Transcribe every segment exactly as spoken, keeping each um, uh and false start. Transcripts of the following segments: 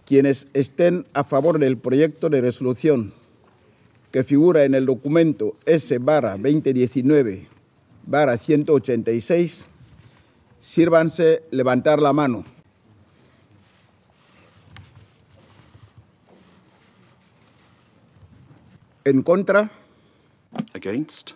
Quienes estén a favor del proyecto de resolución que figura en el documento S veinte diecinueve ciento ochenta y seis, sírvanse levantar la mano. ¿En contra? Against?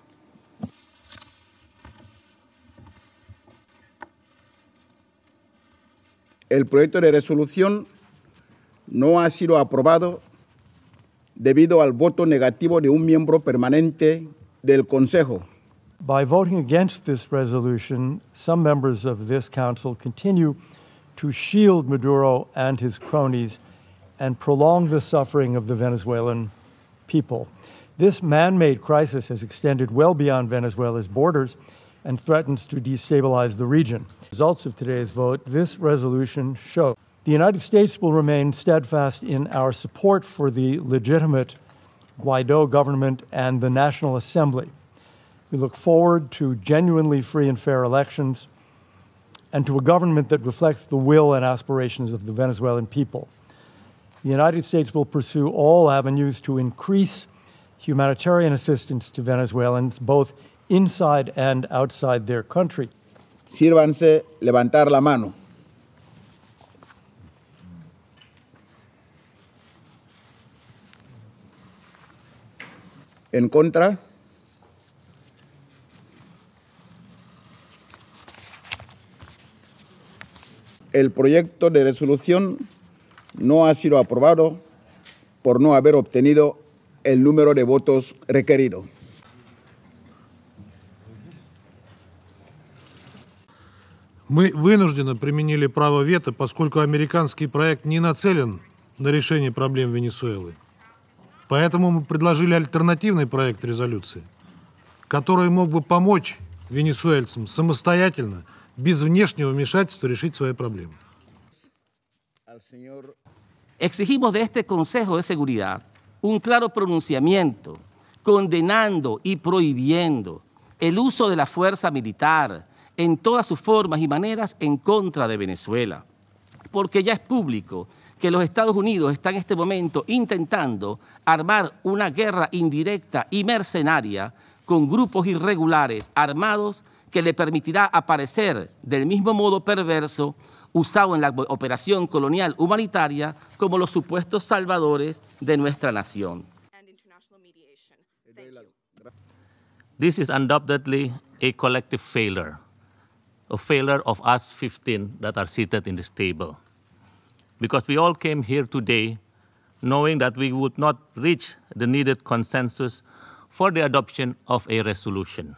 El proyecto de resolución no ha sido aprobado debido al voto negativo de un miembro permanente del Consejo. By voting against this resolution, some members of this council continue to shield Maduro and his cronies and prolong the suffering of the Venezuelan people. This man-made crisis has extended well beyond Venezuela's borders and threatens to destabilize the region. Results of today's vote, this resolution show the United States will remain steadfast in our support for the legitimate Guaido government and the National Assembly. We look forward to genuinely free and fair elections and to a government that reflects the will and aspirations of the Venezuelan people. The United States will pursue all avenues to increase humanitarian assistance to Venezuelans, both inside and outside their country. Sírvanse levantar la mano. ¿En contra? El proyecto de resolución no ha sido aprobado por no haber obtenido el número de votos requerido. Мы вынужденно применили право вето, поскольку американский проект не нацелен на решение проблем Венесуэлы. Поэтому мы предложили альтернативный проект резолюции, который мог бы помочь венесуэльцам самостоятельно, без внешнего вмешательства, решить свои проблемы. Exigimos de este Consejo de Seguridad un claro pronunciamiento condenando y prohibiendo el uso de la fuerza militar en todas sus formas y maneras en contra de Venezuela, porque ya es público que los Estados Unidos están en este momento intentando armar una guerra indirecta y mercenaria con grupos irregulares armados que le permitirá aparecer del mismo modo perverso usado en la operación colonial humanitaria como los supuestos salvadores de nuestra nación. This is undoubtedly a collective failure, a failure of us fifteen that are seated in this table. Because we all came here today knowing that we would not reach the needed consensus for the adoption of a resolution.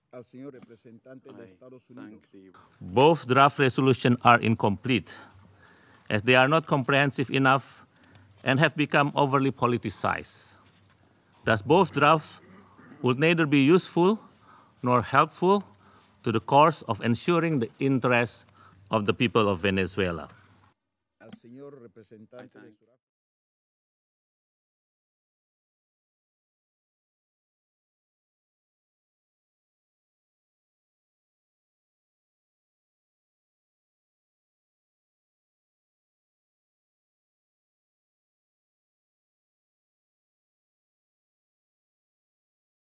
Both draft resolutions are incomplete, as they are not comprehensive enough and have become overly politicized. Thus, both drafts would neither be useful nor helpful to the cause of ensuring the interests of the people of Venezuela.